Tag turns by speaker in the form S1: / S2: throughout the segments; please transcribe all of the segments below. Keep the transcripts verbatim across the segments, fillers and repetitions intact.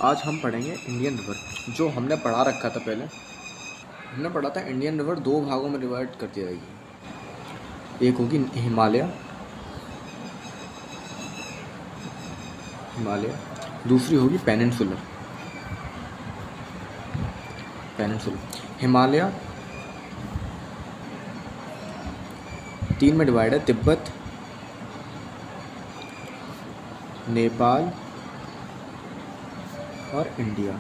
S1: आज हम पढ़ेंगे इंडियन रिवर। जो हमने पढ़ा रखा था पहले, हमने पढ़ा था इंडियन रिवर दो भागों में डिवाइड कर दी जाएगी। एक होगी हिमालय हिमालय दूसरी होगी पेनिनसुलर पेनिनसुलर हिमालय तीन में डिवाइड है, तिब्बत, नेपाल और इंडिया।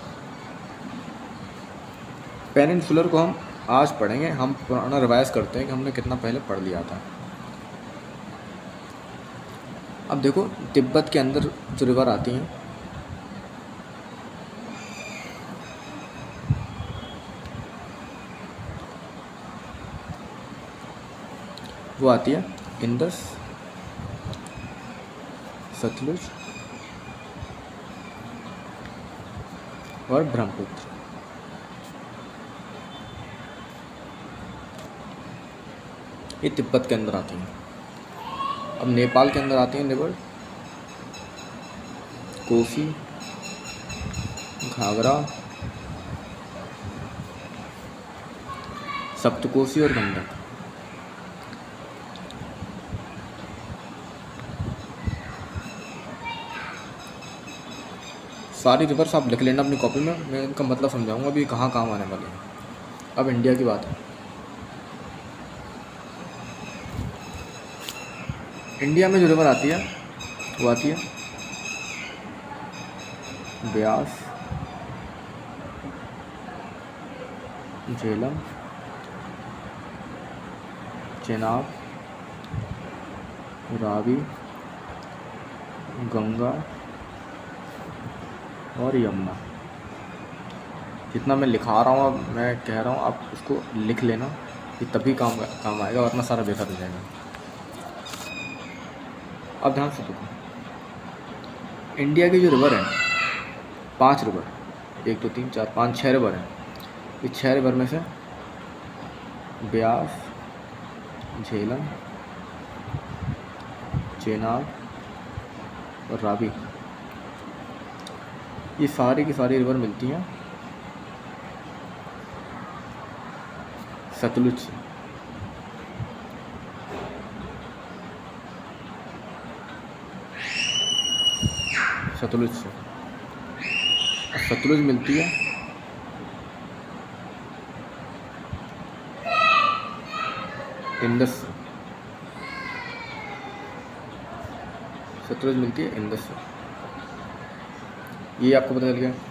S1: पेनिनसुलर को हम आज पढ़ेंगे। हम पुराना रिवाइज करते हैं कि हमने कितना पहले पढ़ लिया था। अब देखो, तिब्बत के अंदर जो रिवर आती हैं वो आती है इंदस, सतलुज और ब्रह्मपुत्र। ये तिब्बत के अंदर आती हैं। अब नेपाल के अंदर आती हैं रिवर कोसी, घाघरा, सप्तकोसी और गंडक। सारी रिवर्स आप लिख लेना अपनी कॉपी में, मैं इनका मतलब समझाऊंगा अभी कहाँ काम आने वाले हैं। अब इंडिया की बात है। इंडिया में जो रिवर आती है वो आती है ब्यास, झेलम, चेनाब, रावी, गंगा और यमुना। जितना मैं लिखा रहा हूँ, अब मैं कह रहा हूँ, आप उसको लिख लेना, ये तभी काम काम आएगा, वरना सारा बेकार हो जाएगा। अब ध्यान से देखो, इंडिया की जो रिवर है, पांच रिवर, एक दो तीन चार पाँच छः रिवर हैं। ये छः रिवर में से ब्यास, झेलम, चेनाब और रावी, ये सारी की सारी रिवर मिलती हैं सतलुज से। सतलुज से सतलुज मिलती है इंदस से। सतलुज मिलती है इंदस से। ये आपको पता चल गया।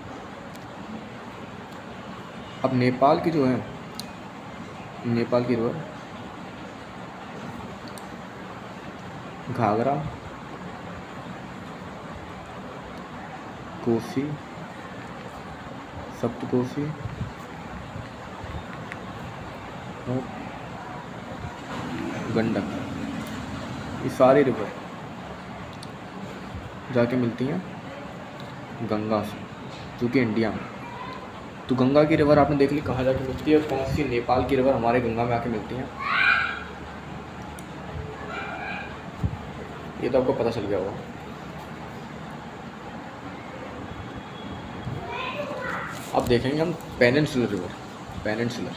S1: अब नेपाल की जो है, नेपाल की रिवर घाघरा, कोसी, सप्तकोसी और गंडक, ये सारी रिवर जाके मिलती हैं गंगा से, जो कि इंडिया में। तो गंगा की रिवर आपने देख ली कहाँ जाके मिलती है, और कौन सी नेपाल की रिवर हमारे गंगा में आके मिलती है, ये तो आपको पता चल गया होगा। अब देखेंगे हम पेनिनसुलर रिवर। पेनिनसुलर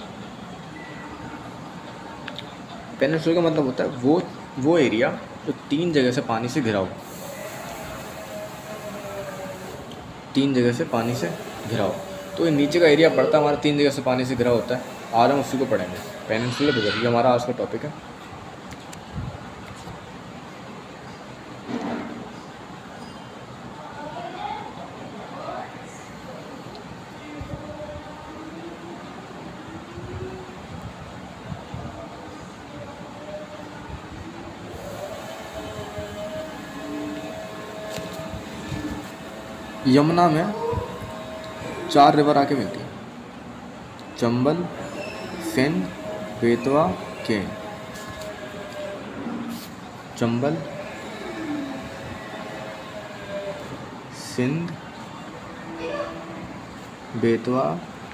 S1: पेनिनसुलर का मतलब होता है वो वो एरिया जो तीन जगह से पानी से घिरा हो, तीन जगह से पानी से घिरा हो। तो ये नीचे का एरिया पड़ता है हमारा, तीन जगह से पानी से घिरा होता है। आज हम उसी को पढ़ेंगे, पेनिनसुलर रिवर। ये हमारा आज का टॉपिक है। यमुना में चार रिवर आके मिलती है, चंबल, सिंध, बेतवा, केन। चंबल, सिंध, बेतवा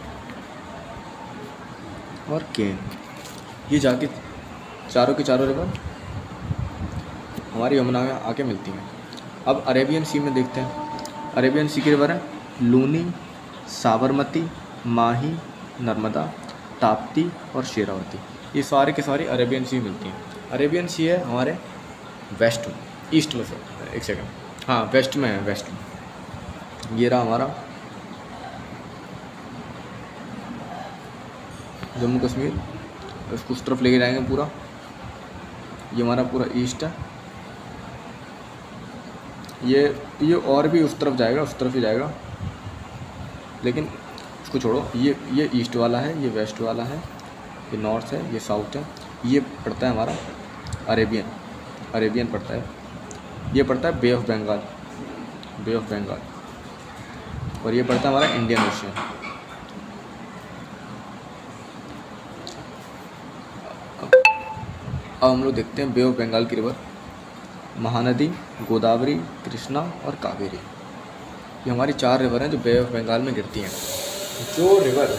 S1: और केन, ये जाके चारों की चारों रिवर हमारी यमुना में आके मिलती हैं। अब अरेबियन सी में देखते हैं। अरेबियन सी की रिवर है लूनी, साबरमती, माही, नर्मदा, ताप्ती और शेरावती। ये सारे के सारे अरेबियन सी मिलती हैं। अरेबियन सी है हमारे वेस्ट में, ईस्ट में सर एक सेकंड, हाँ वेस्ट में है, वेस्ट में। ये रहा हमारा जम्मू कश्मीर, इसको उस तरफ लेके जाएंगे पूरा। ये हमारा पूरा ईस्ट है। ये ये और भी उस तरफ जाएगा, उस तरफ ही जाएगा, लेकिन इसको छोड़ो। ये ये ईस्ट वाला है, ये वेस्ट वाला है, ये नॉर्थ है, ये साउथ है। ये पड़ता है हमारा अरेबियन, अरेबियन पड़ता है। ये पड़ता है Bay of Bengal, Bay of Bengal. और ये पड़ता है हमारा इंडियन ओशियन। अब हम लोग देखते हैं बे ऑफ बंगाल की रिवर। महानदी, गोदावरी, कृष्णा और कावेरी, ये हमारी चार रिवर हैं जो बे ऑफ बंगाल में गिरती हैं। जो रिवर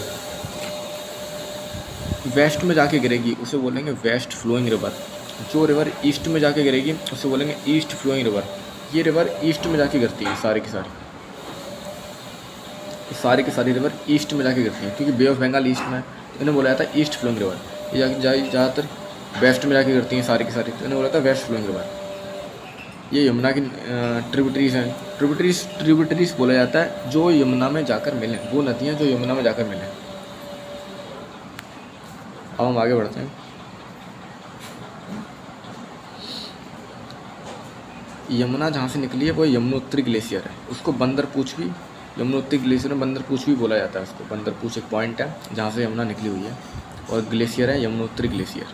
S1: वेस्ट में जाके गिरेगी उसे बोलेंगे वेस्ट फ्लोइंग रिवर। जो रिवर ईस्ट में जाके गिरेगी उसे बोलेंगे ईस्ट फ्लोइंग रिवर। ये रिवर ईस्ट में जाके गिरती है, सारी की सारी सारी की सारी रिवर ईस्ट में जाके गिरती हैं, क्योंकि बे ऑफ बंगाल ईस्ट में है तो इन्हें बोला जाता है ईस्ट फ्लोइंग रिवर। ये जाके ज़्यादातर वेस्ट में जाके गिरती हैं सारी की सारी, तो इन्हें बोला जाता है वेस्ट फ्लोइंग रिवर। ये यमुना की ट्रिब्यूटरीज हैं। ट्रिब्यूटरीज ट्रिब्यूटरीज बोला जाता है जो यमुना में जाकर मिलें, वो नदियाँ जो यमुना में जाकर मिलें। अब हम आगे बढ़ते हैं। यमुना जहाँ से निकली है वो यमुनोत्री ग्लेशियर है। उसको बंदरपूछ भी, यमुनोत्री ग्लेशियर में बंदरपूछ भी बोला जाता है उसको। बंदरपूछ एक पॉइंट है जहाँ से यमुना निकली हुई है, और ग्लेशियर है यमुनोत्री ग्लेशियर।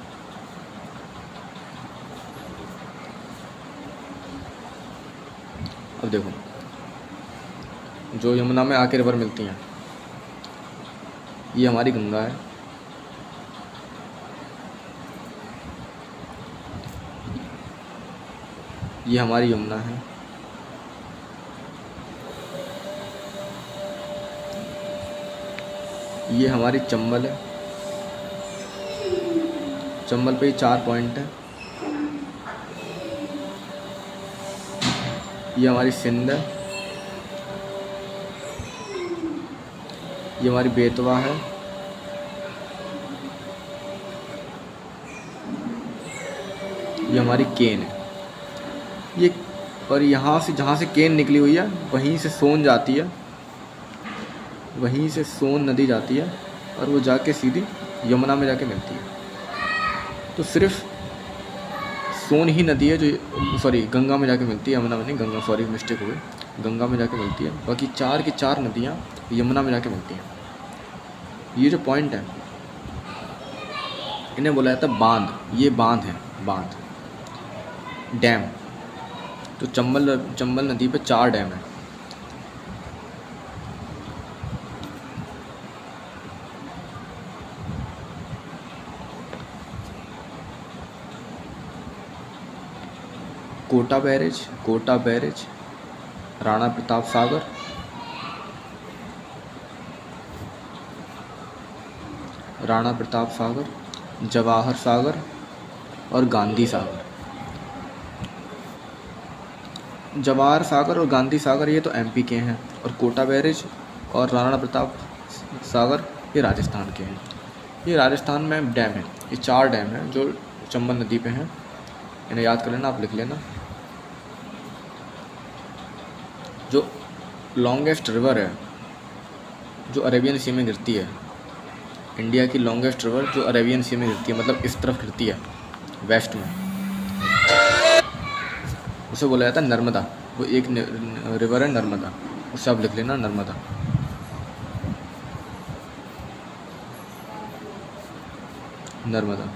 S1: अब देखो, जो यमुना में आके रिवर मिलती हैं, ये हमारी गंगा है, ये हमारी यमुना है, ये हमारी चंबल है। चंबल पे चार पॉइंट है। ये हमारी सिंध है, ये हमारी बेतवा है, ये हमारी केन है। ये और यहाँ से जहाँ से केन निकली हुई है वहीं से सोन जाती है, वहीं से सोन नदी जाती है और वो जाके सीधी यमुना में जाके मिलती है। तो सिर्फ सोन ही नदी है जो, सॉरी गंगा में जाके मिलती है, यमुना में नहीं, गंगा, सॉरी मिस्टेक हो गई, गंगा में जाके मिलती है। बाकी चार की चार नदियाँ यमुना में जाके मिलती हैं। ये जो पॉइंट है इन्हें बोला जाता है बांध। ये बांध है, बांध, डैम। तो चंबल चंबल नदी पे चार डैम है। कोटा बैरेज, कोटा बैरेज, राणा प्रताप सागर, राणा प्रताप सागर, जवाहर सागर और गांधी सागर। जवाहर सागर और गांधी सागर ये तो एमपी के हैं, और कोटा बैरेज और राणा प्रताप सागर ये राजस्थान के हैं। ये राजस्थान में डैम है। ये चार डैम हैं जो चंबल नदी पे हैं। इन्हें याद कर लेना, आप लिख लेना। जो लॉन्गेस्ट रिवर है जो अरेबियन सी में गिरती है, इंडिया की लॉन्गेस्ट रिवर जो अरेबियन सी में गिरती है, मतलब इस तरफ गिरती है वेस्ट में, उसे बोला जाता है नर्मदा। वो एक रिवर है नर्मदा, उसे आप लिख लेना Narmada. Narmada.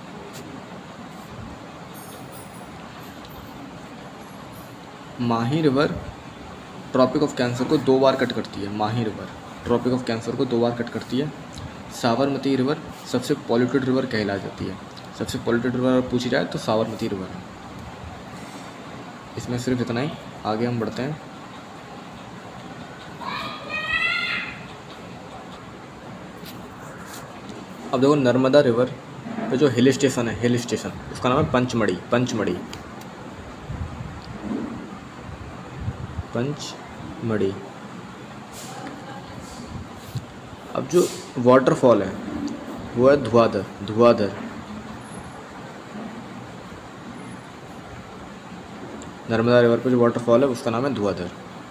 S1: Mahi river Tropic of Cancer को दो बार कट करती है। Mahi river Tropic of Cancer को दो बार कट करती है। साबरमती रिवर सबसे पॉल्यूटेड रिवर कहलाई जाती है। सबसे पॉल्यूटेड रिवर पूछी जाए तो साबरमती रिवर है। इसमें सिर्फ इतना ही। आगे हम बढ़ते हैं। अब देखो नर्मदा रिवर पे जो हिल स्टेशन है, हिल स्टेशन उसका नाम है पंचमढ़ी। पंचमढ़ी पंचमढ़ी मड़ी। अब जो वाटरफॉल है वो है धुआंधर, धुआंधर। नर्मदा रिवर पे जो वाटरफॉल है उसका नाम है धुआंधर।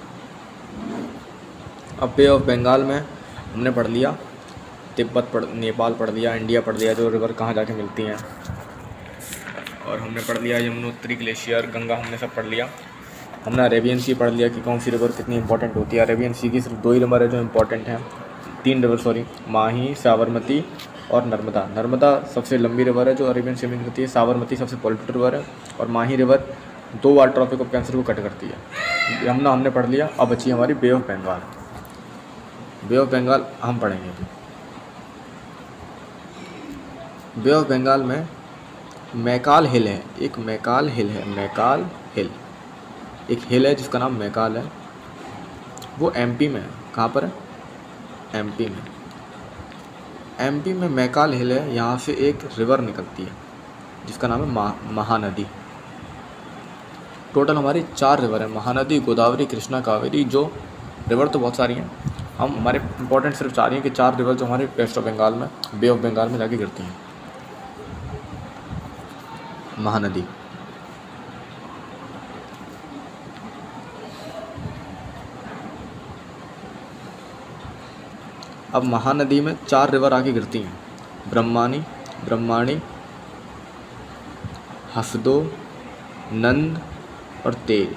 S1: अब बे ऑफ बंगाल में हमने पढ़ लिया, तिब्बत पढ़, नेपाल पढ़ लिया, इंडिया पढ़ लिया, जो रिवर कहाँ जाके मिलती हैं, और हमने पढ़ लिया यमुनोत्री ग्लेशियर, गंगा, हमने सब पढ़ लिया। हमने अरेबियन सी पढ़ लिया कि कौन सी रिवर कितनी इंपॉर्टेंट होती है। अरेबियन सी की सिर्फ दो ही रिवर है जो इंपॉर्टेंट हैं, तीन रिवर सॉरी, माही, साबरमती और नर्मदा। नर्मदा सबसे लंबी रिवर है जो अरेबियन सी में होती है, साबरमती सबसे पॉल्यूटेड रिवर है, और माही रिवर दो बार ट्रॉपिक ऑफ कैंसर को कट करती है। यमुना हमने पढ़ लिया। अब बची हमारी Bay of Bengal. Bay of Bengal हम पढ़ेंगे अभी। बे ऑफ बंगाल में मैकाल हिल है, एक मैकाल हिल है, मैकाल हिल एक हिल है जिसका नाम मैकाल है। वो एमपी में है। कहाँ पर है? एमपी में। एमपी में मैकाल हिल है। यहाँ से एक रिवर निकलती है जिसका नाम है महा महानदी। टोटल हमारी चार रिवर है, महानदी, गोदावरी, कृष्णा, कावेरी। जो रिवर तो बहुत सारी हैं, हम हमारे इंपॉर्टेंट सिर्फ चार हैं कि चार रिवर जो हमारे वेस्ट ऑफ बंगाल में, बे ऑफ बंगाल में जाके गिरती हैं। महानदी, अब महानदी में चार रिवर आके गिरती हैं, ब्रह्मानी, ब्रह्माणी, हसदो, नंद और तेल।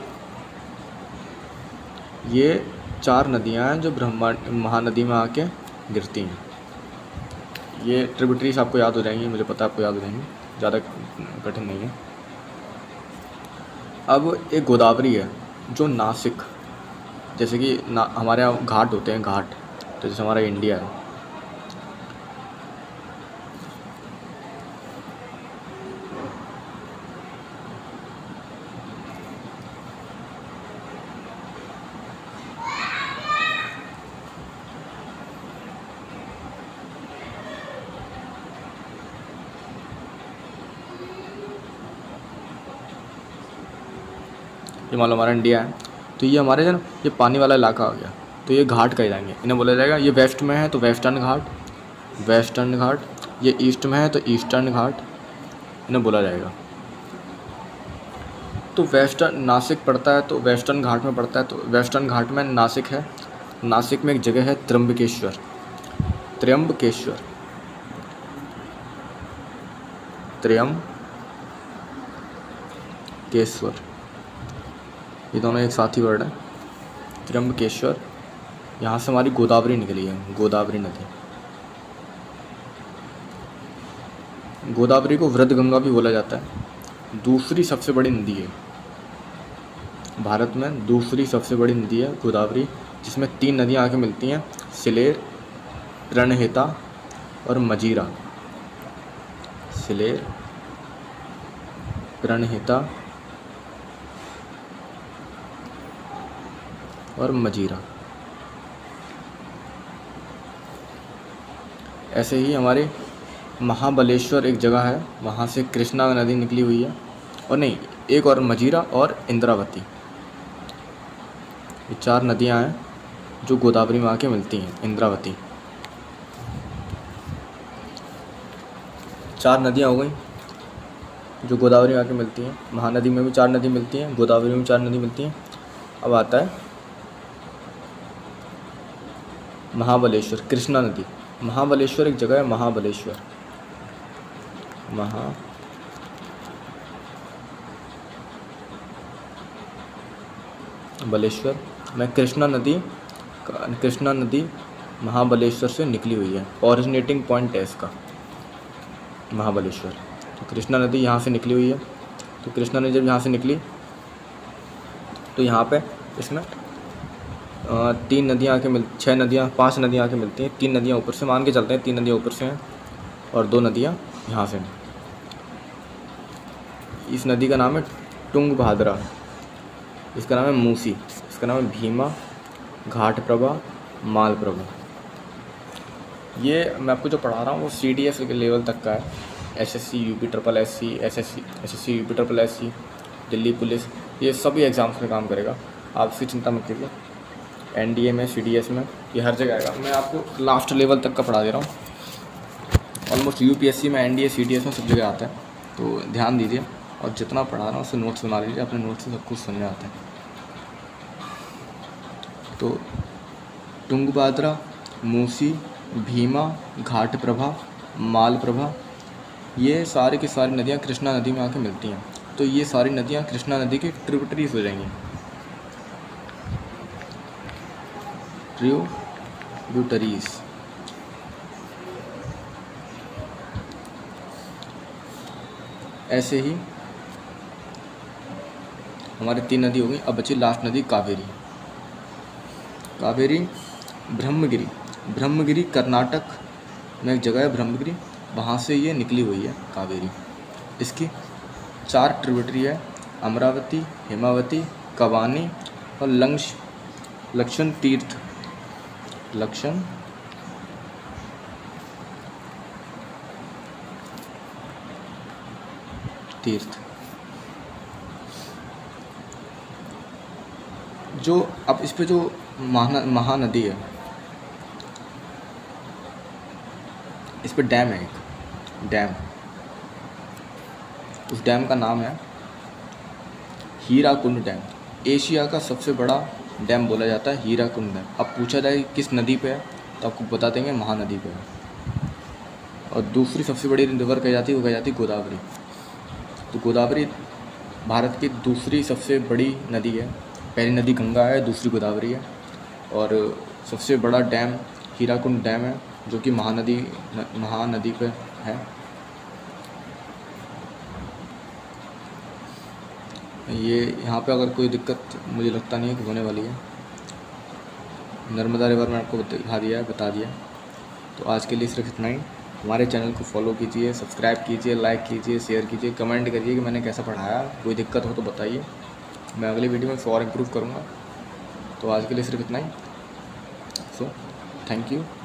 S1: ये चार नदियां हैं जो ब्रह्मा महानदी में आके गिरती हैं। ये ट्रिब्यूटरीज आपको याद हो जाएंगी, मुझे पता है आपको याद हो जाएंगी, ज़्यादा कठिन नहीं है। अब एक गोदावरी है जो नासिक, जैसे कि ना हमारे यहाँ घाट होते हैं, घाट, तो जैसे हमारा इंडिया है, ये मान लो हमारा इंडिया है, तो ये हमारे ना ये पानी वाला इलाका आ गया, तो ये घाट कहे जाएंगे, इन्हें बोला जाएगा। ये वेस्ट में है तो वेस्टर्न घाट, वेस्टर्न घाट। ये ईस्ट में है तो ईस्टर्न घाट, इन्हें बोला जाएगा। तो वेस्टर्न नासिक पड़ता है तो वेस्टर्न घाट में पड़ता है, तो वेस्टर्न घाट में नासिक है। नासिक में एक जगह है त्र्यंबकेश्वर, त्र्यंबकेश्वर, त्र्यंबकेश्वर, ये दोनों एक साथ ही वर्ड है, त्र्यंबकेश्वर। यहाँ से हमारी गोदावरी निकली है, गोदावरी नदी। गोदावरी को वृद्धगंगा भी बोला जाता है। दूसरी सबसे बड़ी नदी है भारत में, दूसरी सबसे बड़ी नदी है गोदावरी, जिसमें तीन नदियाँ आके मिलती हैं, सिलेर, प्रणहिता और मजीरा। सिलेर, प्रणहिता और मजीरा। ऐसे ही हमारे महाबलेश्वर एक जगह है, वहाँ से कृष्णा नदी निकली हुई है, और नहीं, एक और मजीरा और इंद्रावती। ये चार नदियाँ हैं जो गोदावरी में आके मिलती हैं। इंद्रावती, चार नदियाँ हो गई जो गोदावरी में आके मिलती हैं। महानदी में भी चार नदी मिलती हैं, गोदावरी में भी चार नदी मिलती हैं। अब आता है महाबलेश्वर, कृष्णा नदी। महाबलेश्वर एक जगह है, महाबलेश्वर, महाबलेश्वर में कृष्णा नदी, कृष्णा नदी महाबलेश्वर से निकली हुई है, ओरिजिनेटिंग पॉइंट है इसका महाबलेश्वर। तो कृष्णा नदी यहाँ से निकली हुई है। तो कृष्णा नदी जब यहाँ से निकली तो यहाँ पे इसमें तीन नदियाँ आके मिल छः नदियाँ पांच नदियाँ आके मिलती हैं। तीन नदियाँ ऊपर से, मान के चलते हैं तीन नदियाँ ऊपर से हैं और दो नदियाँ यहाँ से हैं। इस नदी का नाम है तुंगभाद्रा, इसका नाम है मूसी, इसका नाम है भीमा, घाटप्रभा, मालप्रभा। ये मैं आपको जो पढ़ा रहा हूँ वो सी डी एस के लेवल तक का है। S S C, U P triple S C, S S C, S S C, U P triple S C, Delhi police, ये सभी एग्ज़ाम्स में काम करेगा, आप इसकी चिंता मत कीजिए। एनडीए में, सीडीएस में, ये हर जगह आएगा। मैं आपको लास्ट लेवल तक का पढ़ा दे रहा हूँ। ऑलमोस्ट यूपीएससी में, एनडीए, सीडीएस में सब जगह आता है, तो ध्यान दीजिए। और जितना पढ़ा रहा हूँ उससे नोट्स बना लीजिए, अपने नोट्स से सब कुछ समझ में आता है। तो तुंगभद्रा, मूसी, भीमा, घाटप्रभा, मालप्रभा, ये सारी की सारी नदियाँ कृष्णा नदी में आके मिलती हैं। तो ये सारी नदियाँ कृष्णा नदी की ट्रिब्यूटरीज हो जाएंगी, ट्रिब्यूटरीज। ऐसे ही हमारी तीन नदी हो गई। अब बची लास्ट नदी कावेरी। कावेरी ब्रह्मगिरी, ब्रह्मगिरी कर्नाटक में एक जगह है ब्रह्मगिरी, वहाँ से ये निकली हुई है कावेरी। इसकी चार ट्रिब्यूटरी है, अमरावती, हेमावती, कवानी और लंक्ष लक्षण तीर्थ, लक्षण तीर्थ। जो अब इस पे जो महा महानदी है, इस पे डैम है, एक डैम, उस डैम का नाम है हीराकुंड डैम। एशिया का सबसे बड़ा डैम बोला जाता है हीराकुंड डैम। अब पूछा जाए किस नदी पे है, तो आपको बता देंगे महानदी पे है। और दूसरी सबसे बड़ी रिवर कही जाती है, वो कही जाती है गोदावरी। तो गोदावरी भारत की दूसरी सबसे बड़ी नदी है। पहली नदी गंगा है, दूसरी गोदावरी है। और सबसे बड़ा डैम हीराकुंड डैम है, जो कि महानदी महानदी पे है। ये यहाँ पे अगर कोई दिक्कत मुझे लगता नहीं है कि होने वाली है। नर्मदा रिवर में आपको दिखा दिया है, बता दिया। तो आज के लिए सिर्फ इतना ही। हमारे चैनल को फॉलो कीजिए, सब्सक्राइब कीजिए, लाइक कीजिए, शेयर कीजिए, कमेंट करिए कि मैंने कैसा पढ़ाया। कोई दिक्कत हो तो बताइए, मैं अगली वीडियो में और इम्प्रूव करूँगा। तो आज के लिए सिर्फ इतना ही। So thank you.